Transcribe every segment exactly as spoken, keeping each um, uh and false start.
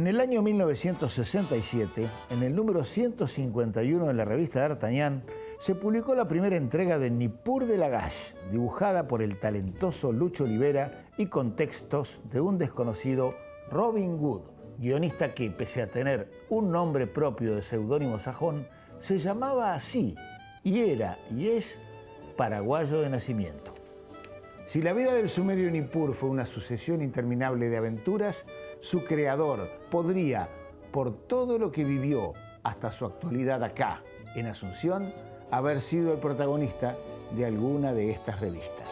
En el año mil novecientos sesenta y siete, en el número ciento cincuenta y uno de la revista D'Artagnan, se publicó la primera entrega de Nippur de Lagash, dibujada por el talentoso Lucho Olivera y con textos de un desconocido Robin Wood, guionista que, pese a tener un nombre propio de seudónimo sajón, se llamaba así y era y es paraguayo de nacimiento. Si la vida del sumerio Nippur fue una sucesión interminable de aventuras, su creador podría, por todo lo que vivió hasta su actualidad acá, en Asunción, haber sido el protagonista de alguna de estas revistas.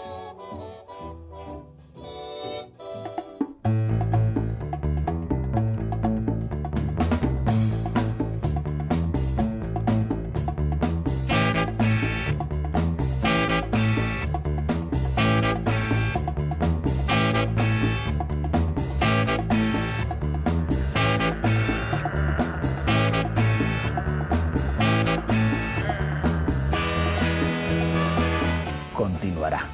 Continuará.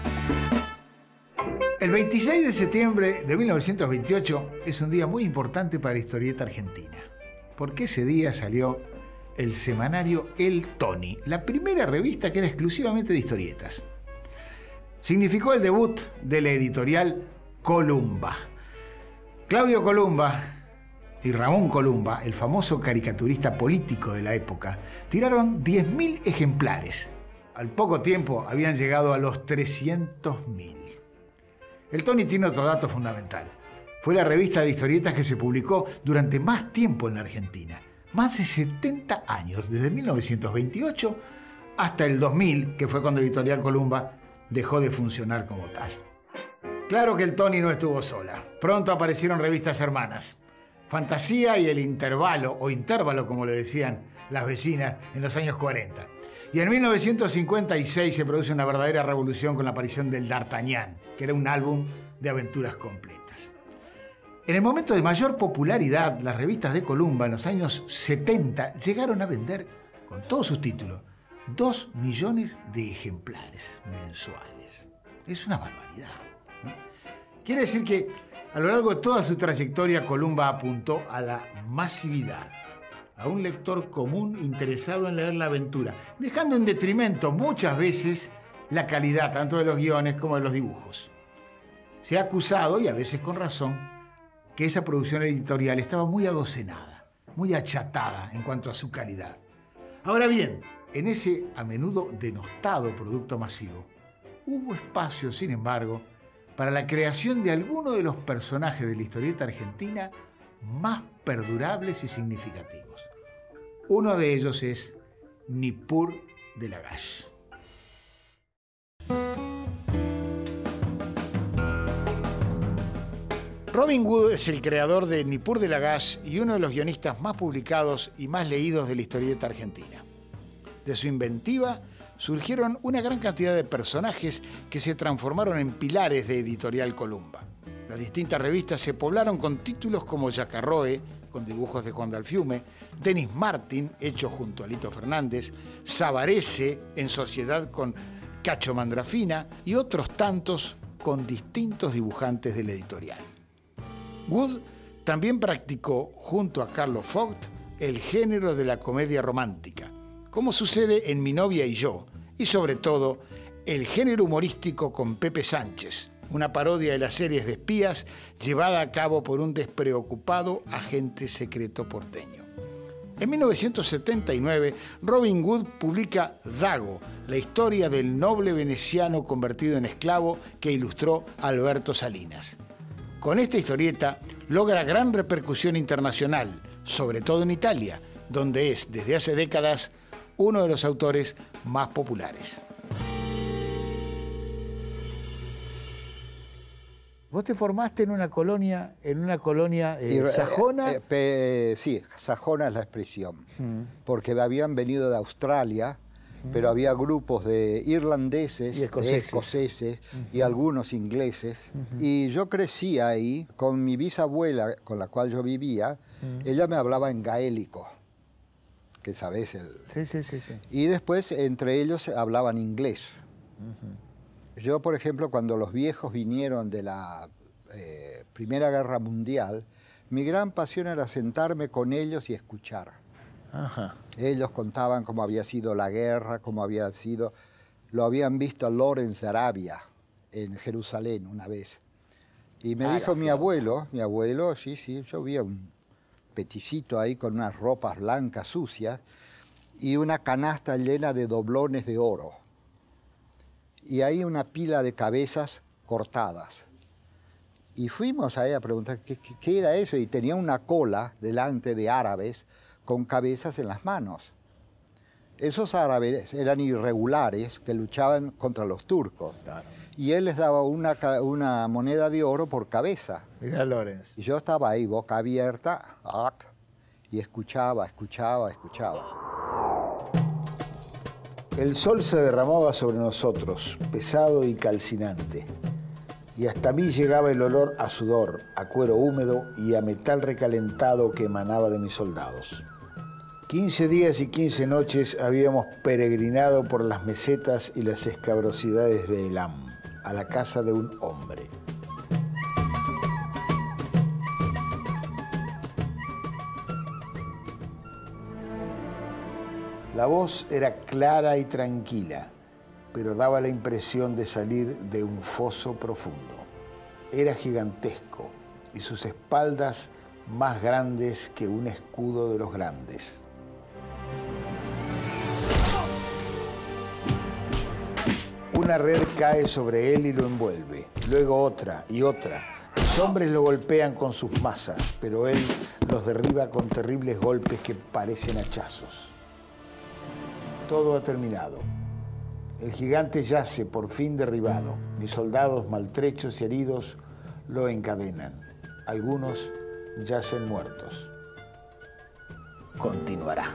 El veintiséis de septiembre de mil novecientos veintiocho es un día muy importante para la historieta argentina, porque ese día salió el semanario El Tony, la primera revista que era exclusivamente de historietas. Significó el debut de la editorial Columba. Claudio Columba y Ramón Columba, el famoso caricaturista político de la época, tiraron diez mil ejemplares. Al poco tiempo habían llegado a los trescientos mil. El Tony tiene otro dato fundamental. Fue la revista de historietas que se publicó durante más tiempo en la Argentina. Más de setenta años, desde mil novecientos veintiocho hasta el dos mil, que fue cuando Editorial Columba dejó de funcionar como tal. Claro que el Tony no estuvo sola. Pronto aparecieron revistas hermanas. Fantasía y El Intervalo, o Intervalo como le decían las vecinas en los años cuarenta. Y en mil novecientos cincuenta y seis se produce una verdadera revolución con la aparición del D'Artagnan, que era un álbum de aventuras completas. En el momento de mayor popularidad, las revistas de Columba en los años setenta llegaron a vender, con todos sus títulos, dos millones de ejemplares mensuales. Es una barbaridad, ¿no? Quiere decir que a lo largo de toda su trayectoria, Columba apuntó a la masividad, a un lector común interesado en leer la aventura, dejando en detrimento muchas veces la calidad tanto de los guiones como de los dibujos. Se ha acusado, y a veces con razón, que esa producción editorial estaba muy adocenada, muy achatada en cuanto a su calidad. Ahora bien, en ese a menudo denostado producto masivo, hubo espacio, sin embargo, para la creación de algunos de los personajes de la historieta argentina más perdurables y significativos. Uno de ellos es Nippur de Lagash. Robin Wood es el creador de Nippur de Lagash y uno de los guionistas más publicados y más leídos de la historieta argentina. De su inventiva surgieron una gran cantidad de personajes que se transformaron en pilares de Editorial Columba. Las distintas revistas se poblaron con títulos como Yacarroe, con dibujos de Juan Dalfiume, Denis Martin, hecho junto a Lito Fernández, Sabarese, en sociedad con Cacho Mandrafina, y otros tantos con distintos dibujantes de la editorial. Wood también practicó, junto a Carlos Vogt, el género de la comedia romántica, como sucede en Mi novia y yo, y sobre todo, el género humorístico con Pepe Sánchez, una parodia de las series de espías llevada a cabo por un despreocupado agente secreto porteño. En mil novecientos setenta y nueve, Robin Wood publica Dago, la historia del noble veneciano convertido en esclavo que ilustró Alberto Salinas. Con esta historieta logra gran repercusión internacional, sobre todo en Italia, donde es, desde hace décadas, uno de los autores más populares. Vos te formaste en una colonia, en una colonia eh, Y, sajona. Eh, eh, sí, sajona es la expresión, mm. porque habían venido de Australia, mm. pero había grupos de irlandeses, y escoceses, escoceses uh-huh. y algunos ingleses. Uh-huh. Y yo crecí ahí con mi bisabuela, con la cual yo vivía. Uh-huh. Ella me hablaba en gaélico, que sabés el... Sí, sí, sí, sí. Y después entre ellos hablaban inglés. Uh-huh. Yo, por ejemplo, cuando los viejos vinieron de la eh, Primera Guerra Mundial, Mi gran pasión era sentarme con ellos y escuchar. Ajá. Ellos contaban cómo había sido la guerra, cómo había sido... Lo habían visto a Lawrence de Arabia en Jerusalén una vez. Y me Ah, dijo la mi flota. abuelo, mi abuelo, sí, sí, yo vi a un peticito ahí con unas ropas blancas sucias y una canasta llena de doblones de oro. Y ahí una pila de cabezas cortadas. Y fuimos ahí a preguntar qué, qué, qué era eso, y tenía una cola delante de árabes con cabezas en las manos. Esos árabes eran irregulares que luchaban contra los turcos. Claro. Y él les daba una, ca- una moneda de oro por cabeza. Mirá, Lorenz. Y yo estaba ahí, boca abierta, ¡ac! Y escuchaba, escuchaba, escuchaba. El sol se derramaba sobre nosotros, pesado y calcinante. Y hasta mí llegaba el olor a sudor, a cuero húmedo y a metal recalentado que emanaba de mis soldados. Quince días y quince noches habíamos peregrinado por las mesetas y las escabrosidades de Elam, a la casa de un hombre. La voz era clara y tranquila, pero daba la impresión de salir de un foso profundo. Era gigantesco y sus espaldas más grandes que un escudo de los grandes. Una red cae sobre él y lo envuelve, luego otra y otra. Los hombres lo golpean con sus mazas, pero él los derriba con terribles golpes que parecen hachazos. Todo ha terminado. El gigante yace por fin derribado. Mis soldados maltrechos y heridos lo encadenan. Algunos yacen muertos. Continuará.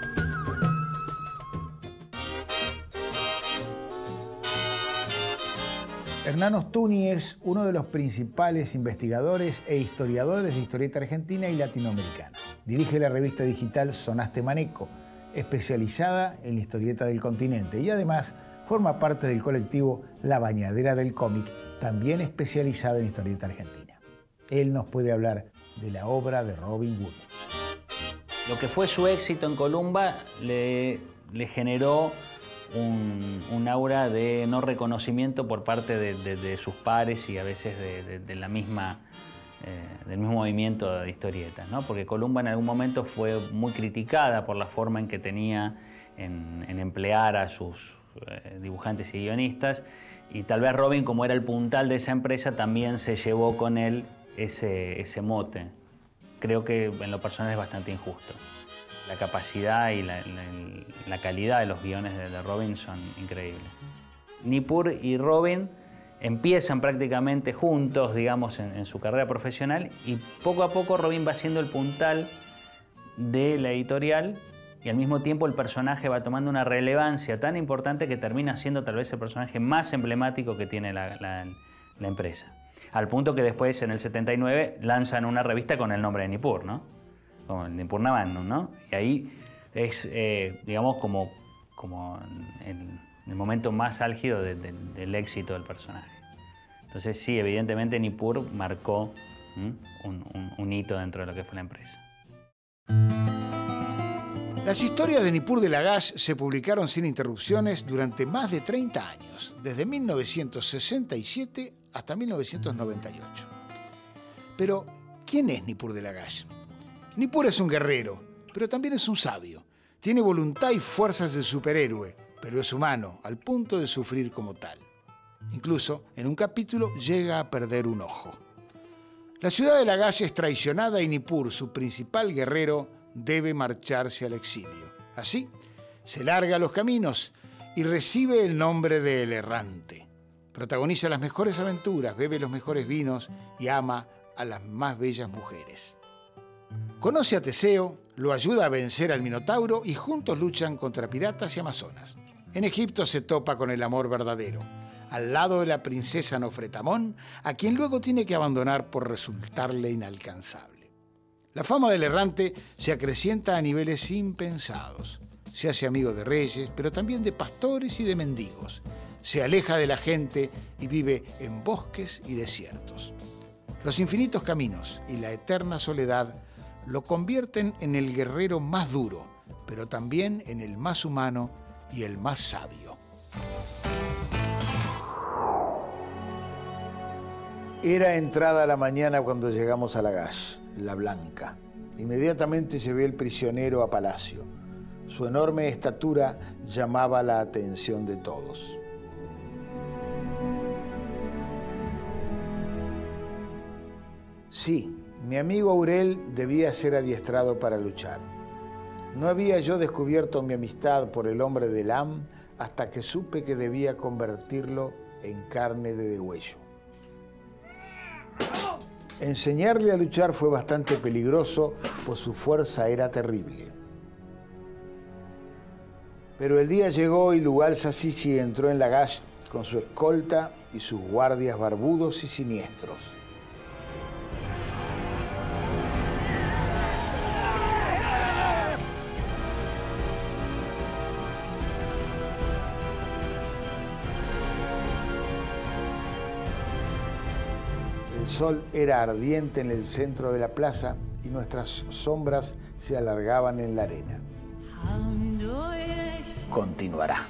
Hernán Ostuni es uno de los principales investigadores e historiadores de historieta argentina y latinoamericana. Dirige la revista digital Sonaste Maneco, especializada en la historieta del continente, y además forma parte del colectivo La Bañadera del Cómic, también especializada en historieta argentina. Él nos puede hablar de la obra de Robin Wood. Lo que fue su éxito en Columba le, le generó un, un aura de no reconocimiento por parte de, de, de sus pares y a veces de, de, de la misma, eh, del mismo movimiento de historietas, ¿no? Porque Columba en algún momento fue muy criticada por la forma en que tenía en, en emplear a sus eh, dibujantes y guionistas, y tal vez Robin, como era el puntal de esa empresa, también se llevó con él ese, ese mote. Creo que en lo personal es bastante injusto. La capacidad y la, la, la calidad de los guiones de, de Robin son increíbles. Nippur y Robin empiezan prácticamente juntos, digamos, en, en su carrera profesional, y poco a poco Robin va siendo el puntal de la editorial, y al mismo tiempo el personaje va tomando una relevancia tan importante que termina siendo tal vez el personaje más emblemático que tiene la, la, la empresa. Al punto que después, en el setenta y nueve, lanzan una revista con el nombre de Nippur, ¿no? Como el Nippur Navannum, ¿no? Y ahí es, eh, digamos, como, como el, el momento más álgido de, de, del éxito del personaje. Entonces, sí, evidentemente Nippur marcó ¿m? Un, un, un hito dentro de lo que fue la empresa. Las historias de Nippur de Lagash se publicaron sin interrupciones durante más de treinta años, desde mil novecientos sesenta y siete hasta mil novecientos noventa y ocho. Pero, ¿quién es Nippur de Lagash? Nippur es un guerrero, pero también es un sabio. Tiene voluntad y fuerzas de superhéroe, pero es humano, al punto de sufrir como tal. Incluso, en un capítulo, llega a perder un ojo. La ciudad de Lagash es traicionada y Nippur, su principal guerrero, debe marcharse al exilio. Así, se larga a los caminos y recibe el nombre de El Errante. Protagoniza las mejores aventuras, bebe los mejores vinos y ama a las más bellas mujeres. Conoce a Teseo, lo ayuda a vencer al Minotauro y juntos luchan contra piratas y amazonas. En Egipto se topa con el amor verdadero, al lado de la princesa Nofretamón, a quien luego tiene que abandonar por resultarle inalcanzable. La fama del Errante se acrecienta a niveles impensados. Se hace amigo de reyes, pero también de pastores y de mendigos. Se aleja de la gente y vive en bosques y desiertos. Los infinitos caminos y la eterna soledad lo convierten en el guerrero más duro, pero también en el más humano y el más sabio. Era entrada la mañana cuando llegamos a Lagash, la Blanca. Inmediatamente llevé el prisionero a palacio. Su enorme estatura llamaba la atención de todos. Sí, mi amigo Aurel debía ser adiestrado para luchar. No había yo descubierto mi amistad por el hombre de Elam hasta que supe que debía convertirlo en carne de degüello. Enseñarle a luchar fue bastante peligroso, pues su fuerza era terrible. Pero el día llegó y Lugal Sasisi entró en Lagash con su escolta y sus guardias barbudos y siniestros. El sol era ardiente en el centro de la plaza y nuestras sombras se alargaban en la arena. Continuará.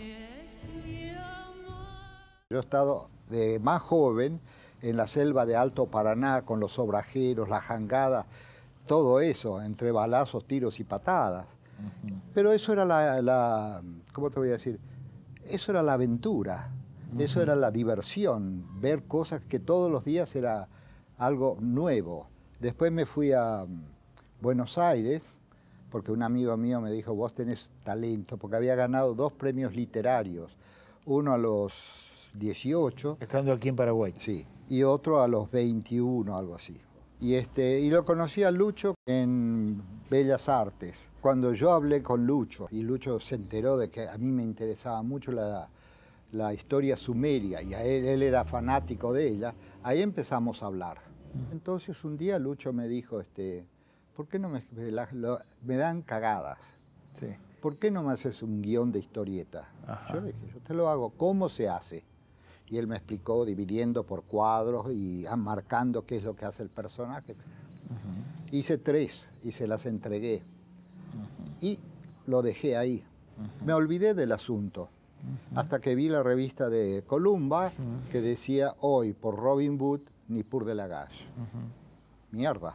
Yo he estado de más joven en la selva de Alto Paraná con los obrajeros, las jangadas, todo eso, entre balazos, tiros y patadas. Uh-huh. Pero eso era la, la, ¿cómo te voy a decir? Eso era la aventura, uh-huh. Eso era la diversión, ver cosas que todos los días era algo nuevo. Después me fui a Buenos Aires, porque un amigo mío me dijo, vos tenés talento, porque había ganado dos premios literarios, uno a los dieciocho. Estando aquí en Paraguay. Sí, y otro a los veintiuno, algo así. Y, este, y lo conocí a Lucho en Bellas Artes. Cuando yo hablé con Lucho, y Lucho se enteró de que a mí me interesaba mucho la, la historia sumeria, y a él, él era fanático de ella, ahí empezamos a hablar. Entonces un día Lucho me dijo, este, ¿por qué no me, la, lo, me dan cagadas? Sí. ¿Por qué no me haces un guión de historieta? Ajá. Yo le dije, yo te lo hago, ¿cómo se hace? Y él me explicó dividiendo por cuadros y marcando qué es lo que hace el personaje. Uh-huh. Hice tres y se las entregué. Uh-huh. Y lo dejé ahí. Uh-huh. Me olvidé del asunto. Uh-huh. Hasta que vi la revista de Columba, uh-huh, que decía hoy por Robin Hood, Nippur de Lagash. Uh-huh. Mierda.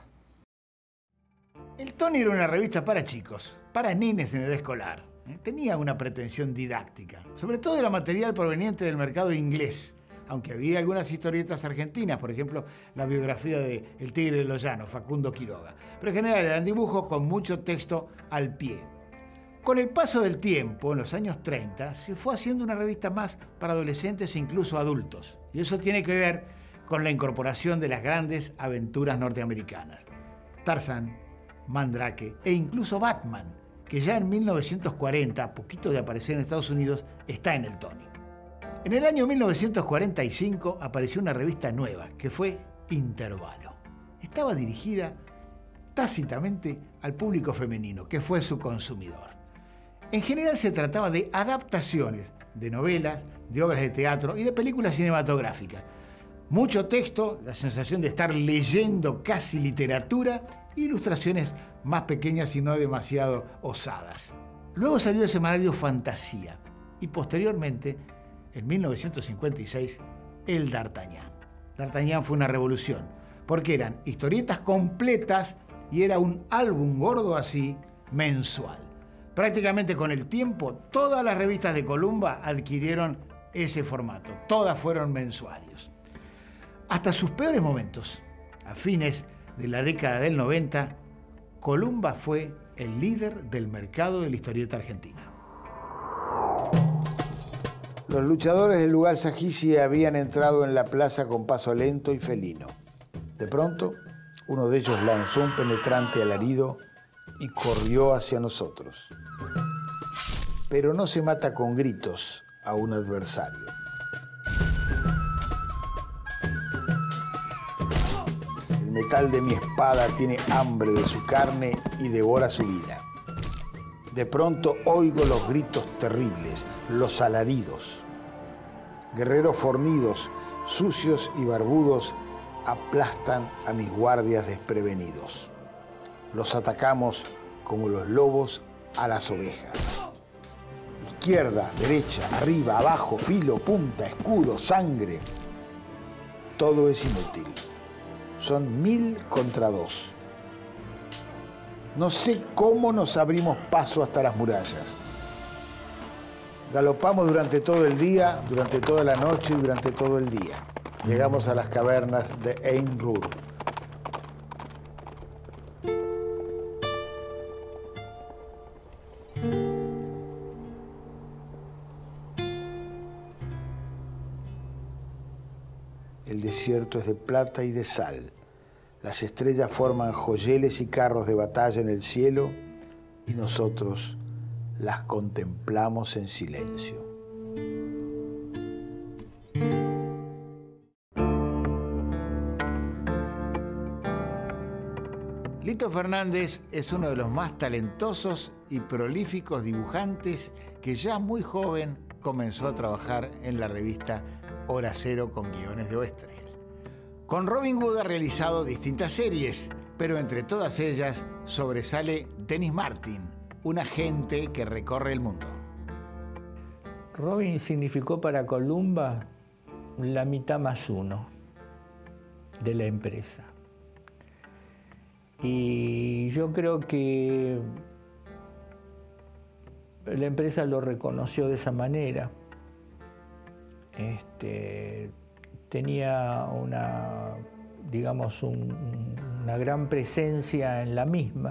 El Tony era una revista para chicos, para nenes en edad escolar. Tenía una pretensión didáctica. Sobre todo era material proveniente del mercado inglés, aunque había algunas historietas argentinas, por ejemplo, la biografía de El Tigre de los Llanos, Facundo Quiroga. Pero en general eran dibujos con mucho texto al pie. Con el paso del tiempo, en los años treinta, se fue haciendo una revista más para adolescentes e incluso adultos. Y eso tiene que ver con la incorporación de las grandes aventuras norteamericanas. Tarzán, Mandrake e incluso Batman, que ya en mil novecientos cuarenta, a poquito de aparecer en Estados Unidos, está en el Tony. En el año mil novecientos cuarenta y cinco apareció una revista nueva, que fue Intervalo. Estaba dirigida tácitamente al público femenino, que fue su consumidor. En general se trataba de adaptaciones de novelas, de obras de teatro y de películas cinematográficas. Mucho texto, la sensación de estar leyendo casi literatura, e ilustraciones más pequeñas y no demasiado osadas. Luego salió el semanario Fantasía y posteriormente, en mil novecientos cincuenta y seis, el D'Artagnan. D'Artagnan fue una revolución, porque eran historietas completas y era un álbum gordo así, mensual. Prácticamente con el tiempo, todas las revistas de Columba adquirieron ese formato, todas fueron mensuarios. Hasta sus peores momentos, a fines de la década del noventa, Columba fue el líder del mercado de la historieta argentina. Los luchadores del Lugal Sasisi habían entrado en la plaza con paso lento y felino. De pronto, uno de ellos lanzó un penetrante alarido y corrió hacia nosotros. Pero no se mata con gritos a un adversario. El metal de mi espada tiene hambre de su carne y devora su vida. De pronto oigo los gritos terribles, los alaridos. Guerreros fornidos, sucios y barbudos aplastan a mis guardias desprevenidos. Los atacamos como los lobos a las ovejas. Izquierda, derecha, arriba, abajo, filo, punta, escudo, sangre. Todo es inútil. Son mil contra dos. No sé cómo nos abrimos paso hasta las murallas. Galopamos durante todo el día, durante toda la noche y durante todo el día. Llegamos a las cavernas de Ein Rur. El desierto es de plata y de sal. Las estrellas forman joyeles y carros de batalla en el cielo y nosotros las contemplamos en silencio. Lito Fernández es uno de los más talentosos y prolíficos dibujantes que ya muy joven comenzó a trabajar en la revista Hora Cero con guiones de Oesterheld. Con Robin Hood ha realizado distintas series, pero entre todas ellas sobresale Dennis Martin, un agente que recorre el mundo. Robin significó para Columba la mitad más uno de la empresa. Y yo creo que la empresa lo reconoció de esa manera. Este, tenía una, digamos, un, una gran presencia en la misma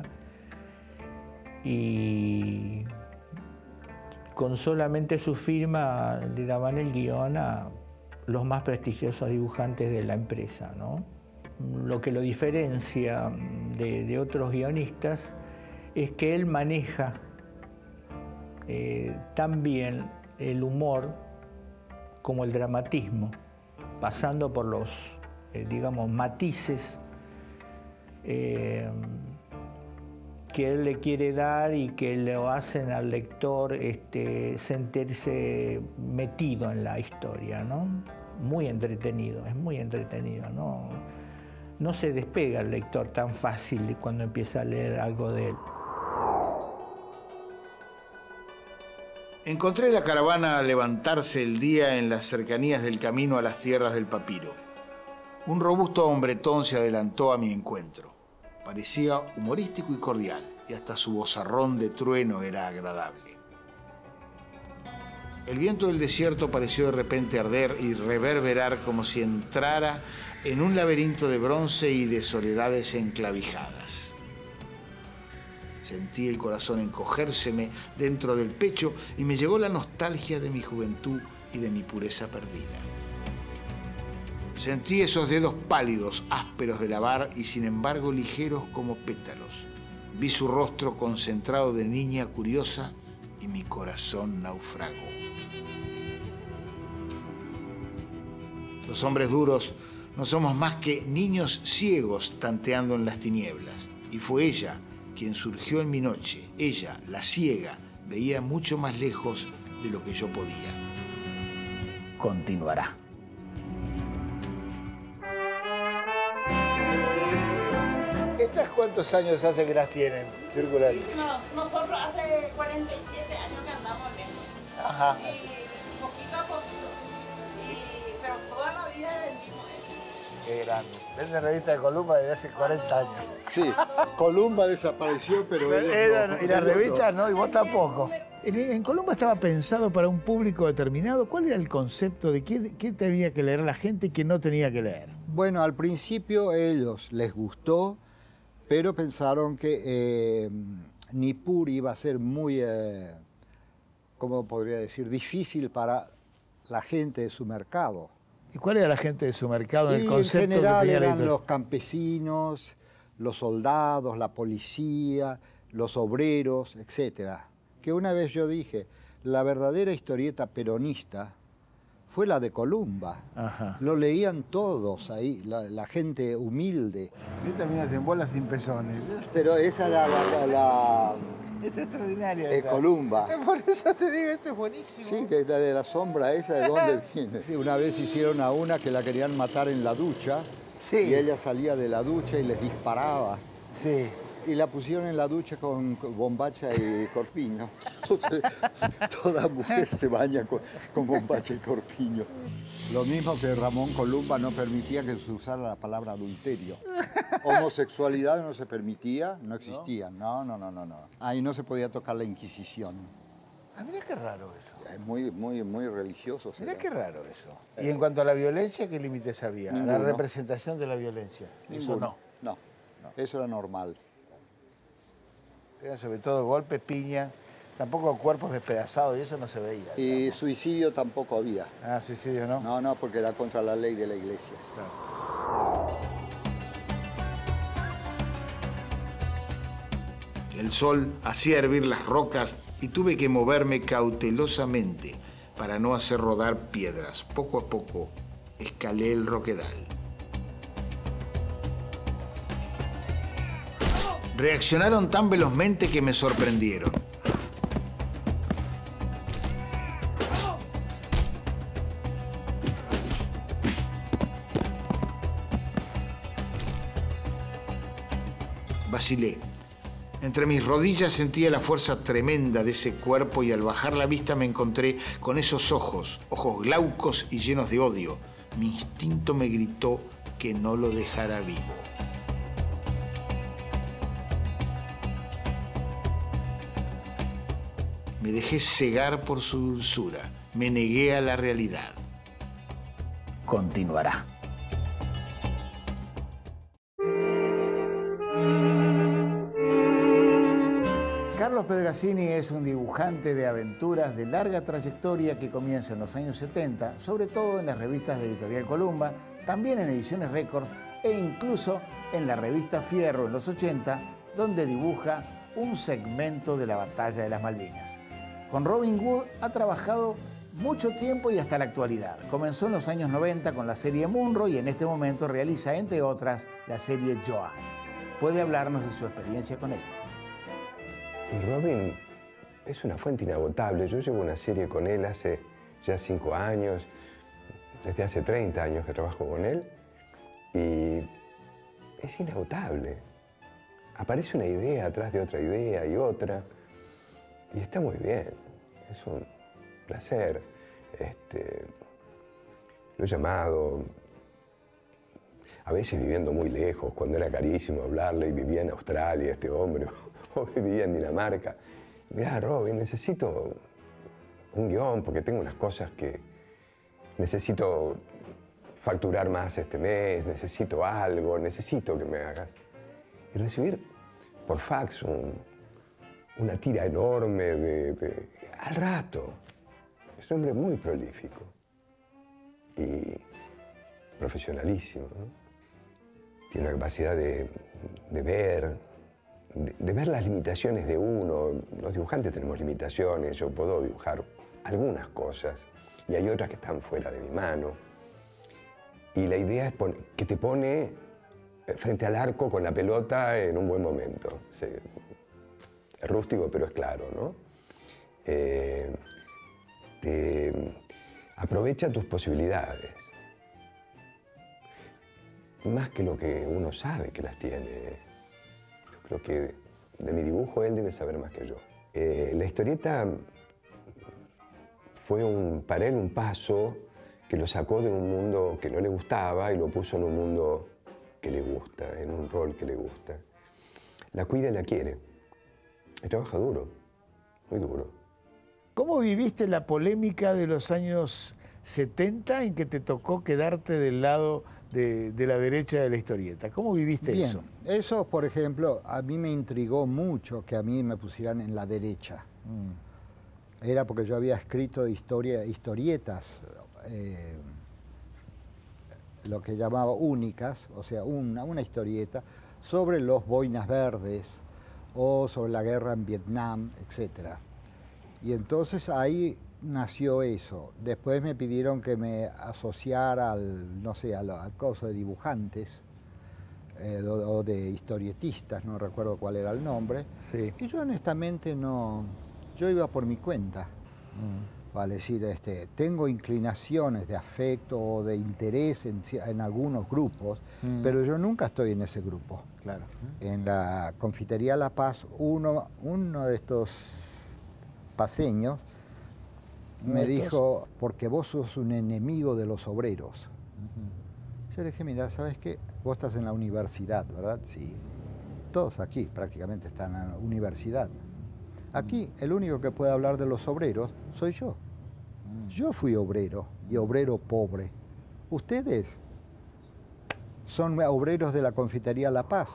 y con solamente su firma le daban el guión a los más prestigiosos dibujantes de la empresa, ¿no? Lo que lo diferencia de, de otros guionistas es que él maneja eh, tan bien el humor como el dramatismo, pasando por los, eh, digamos, matices eh, que él le quiere dar y que le hacen al lector este, sentirse metido en la historia, ¿no? Muy entretenido, es muy entretenido, ¿no? No se despega el lector tan fácil cuando empieza a leer algo de él. Encontré la caravana a levantarse el día en las cercanías del camino a las tierras del Papiro. Un robusto hombretón se adelantó a mi encuentro. Parecía humorístico y cordial, y hasta su vozarrón de trueno era agradable. El viento del desierto pareció de repente arder y reverberar como si entrara en un laberinto de bronce y de soledades enclavijadas. Sentí el corazón encogérseme dentro del pecho y me llegó la nostalgia de mi juventud y de mi pureza perdida. Sentí esos dedos pálidos, ásperos de lavar y sin embargo ligeros como pétalos. Vi su rostro concentrado de niña curiosa y mi corazón naufragó. Los hombres duros no somos más que niños ciegos tanteando en las tinieblas. Y fue ella quien surgió en mi noche. Ella, la ciega, veía mucho más lejos de lo que yo podía. Continuará. ¿Estas cuántos años hace que las tienen circulando? No, nosotros hace cuarenta y siete años que andamos en esto. Ajá. Y Así. poquito a poquito. Y, pero toda la vida vendimos esto. Qué grande. Vende revista de Columba desde hace cuarenta años. Sí, Columba desapareció, pero... Pero ellos era- no, y la ellos revista no. no, y vos tampoco. En, en Columba estaba pensado para un público determinado. ¿Cuál era el concepto de qué, qué tenía que leer la gente y qué no tenía que leer? Bueno, al principio ellos les gustó, pero pensaron que eh, Nippur iba a ser muy, eh, ¿cómo podría decir?, difícil para la gente de su mercado. ¿Y cuál era la gente de su mercado en Y el en concepto que general tenía la eran editorial? los campesinos, los soldados, la policía, los obreros, etcétera. Que una vez yo dije, la verdadera historieta peronista fue la de Columba. Ajá. Lo leían todos ahí, la, la gente humilde. Y terminas en bolas sin pezones. Pero esa era la, la, la Es extraordinaria. eh, esa. Columba. Por eso te digo, esto es buenísimo. Sí, que de la sombra esa, ¿de dónde viene? Sí, una vez hicieron a una que la querían matar en la ducha Sí. Y ella salía de la ducha y les disparaba. Sí. Y la pusieron en la ducha con bombacha y corpiño. Entonces, toda mujer se baña con, con bombacha y corpiño. Lo mismo que Ramón Columba no permitía que se usara la palabra adulterio. Homosexualidad no se permitía, no existía. No, no, no, no, no. Ahí no se podía tocar la Inquisición. Ah, mirá qué raro eso. Es muy, muy, muy religioso. Mirá será. qué raro eso. Y en cuanto a la violencia, ¿qué límites había? Ninguno. La representación de la violencia. Eso Ninguno. no. no. No, eso era normal. Eran sobre todo golpes, piña, tampoco cuerpos despedazados y eso no se veía. Y digamos. suicidio tampoco había. Ah, suicidio, ¿no? No, no, porque era contra la ley de la iglesia. Claro. El sol hacía hervir las rocas y tuve que moverme cautelosamente para no hacer rodar piedras. Poco a poco escalé el roquedal. Reaccionaron tan velozmente que me sorprendieron. Vacilé. Entre mis rodillas sentía la fuerza tremenda de ese cuerpo y al bajar la vista me encontré con esos ojos, ojos glaucos y llenos de odio. Mi instinto me gritó que no lo dejara vivo. Me dejé cegar por su dulzura. Me negué a la realidad. Continuará. Carlos Pedrazzini es un dibujante de aventuras de larga trayectoria que comienza en los años setenta, sobre todo en las revistas de Editorial Columba, también en Ediciones Récord e incluso en la revista Fierro en los ochenta, donde dibuja un segmento de la Batalla de las Malvinas. Con Robin Wood ha trabajado mucho tiempo y hasta la actualidad. Comenzó en los años noventa con la serie Munro y en este momento realiza, entre otras, la serie Joan. Puede hablarnos de su experiencia con él. Y Robin es una fuente inagotable. Yo llevo una serie con él hace ya cinco años, desde hace treinta años que trabajo con él, y es inagotable. Aparece una idea atrás de otra idea y otra, y está muy bien. Es un placer. Este, lo he llamado, a veces viviendo muy lejos, cuando era carísimo hablarle, y vivía en Australia este hombre, o vivía en Dinamarca. Mirá, Robin, necesito un guión porque tengo unas cosas que necesito facturar más este mes, necesito algo, necesito que me hagas. Y recibir por fax un, una tira enorme de, de... al rato. Es un hombre muy prolífico y profesionalísimo, ¿no? Tiene una capacidad de, de ver, de, de ver las limitaciones de uno. Los dibujantes tenemos limitaciones, yo puedo dibujar algunas cosas y hay otras que están fuera de mi mano. Y la idea es que te pone frente al arco con la pelota en un buen momento. Sí, es rústico, pero es claro, ¿no? Eh, te aprovecha tus posibilidades, más que lo que uno sabe que las tiene. Yo creo que de mi dibujo él debe saber más que yo. Eh, la historieta fue un, para él un paso que lo sacó de un mundo que no le gustaba y lo puso en un mundo que le gusta, en un rol que le gusta. La cuida y la quiere. Y trabaja duro, muy duro. ¿Cómo viviste la polémica de los años setenta en que te tocó quedarte del lado de, de la derecha de la historieta? ¿Cómo viviste Bien, eso? Eso, por ejemplo, a mí me intrigó mucho que a mí me pusieran en la derecha. Mm. Era porque yo había escrito historia, historietas, eh, lo que llamaba únicas, o sea, una, una historieta sobre los boinas verdes o sobre la guerra en Vietnam, etcétera. Y entonces ahí nació eso. Después me pidieron que me asociara al, no sé, al, al coso de dibujantes eh, o, o de historietistas, no recuerdo cuál era el nombre. Sí. Y yo honestamente no, yo iba por mi cuenta. Vale decir, este, tengo inclinaciones de afecto o de interés en, en algunos grupos, mm. pero yo nunca estoy en ese grupo. Claro. En la Confitería La Paz, uno, uno de estos paseños me dijo, porque vos sos un enemigo de los obreros. Uh-huh. Yo le dije, mira, ¿sabes qué? Vos estás en la universidad, ¿verdad? Sí. Todos aquí prácticamente están en la universidad. Aquí el único que puede hablar de los obreros soy yo. Yo fui obrero y obrero pobre. Ustedes son obreros de la Confitería La Paz.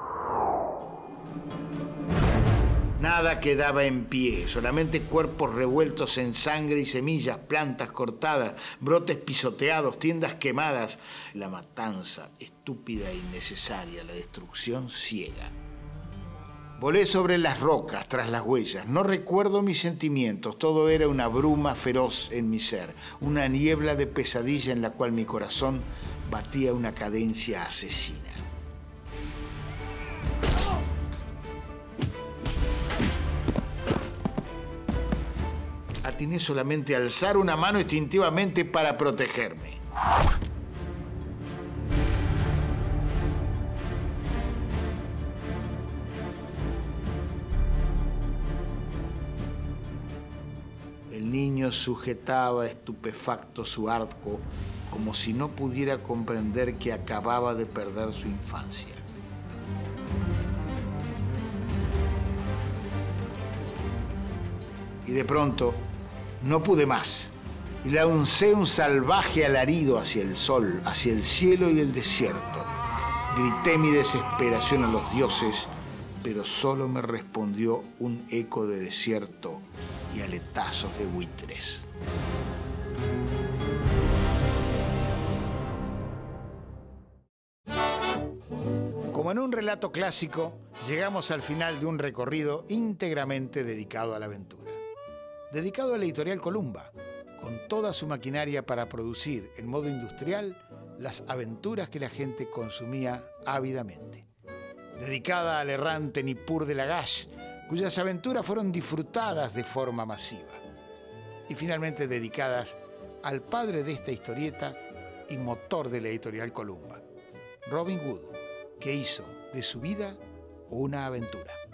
Nada quedaba en pie, solamente cuerpos revueltos en sangre y semillas, plantas cortadas, brotes pisoteados, tiendas quemadas. La matanza estúpida e innecesaria, la destrucción ciega. Volé sobre las rocas tras las huellas. No recuerdo mis sentimientos. Todo era una bruma feroz en mi ser. Una niebla de pesadilla en la cual mi corazón batía una cadencia asesina. Atiné solamente a alzar una mano instintivamente para protegerme. El niño sujetaba estupefacto su arco como si no pudiera comprender que acababa de perder su infancia. Y de pronto no pude más y lancé un salvaje alarido hacia el sol, hacia el cielo y el desierto. Grité mi desesperación a los dioses, pero solo me respondió un eco de desierto y aletazos de buitres. Como en un relato clásico, llegamos al final de un recorrido íntegramente dedicado a la aventura. Dedicado a la editorial Columba, con toda su maquinaria para producir en modo industrial las aventuras que la gente consumía ávidamente. Dedicada al errante Nippur de Lagash, cuyas aventuras fueron disfrutadas de forma masiva. Y finalmente dedicadas al padre de esta historieta y motor de la editorial Columba, Robin Wood, que hizo de su vida una aventura.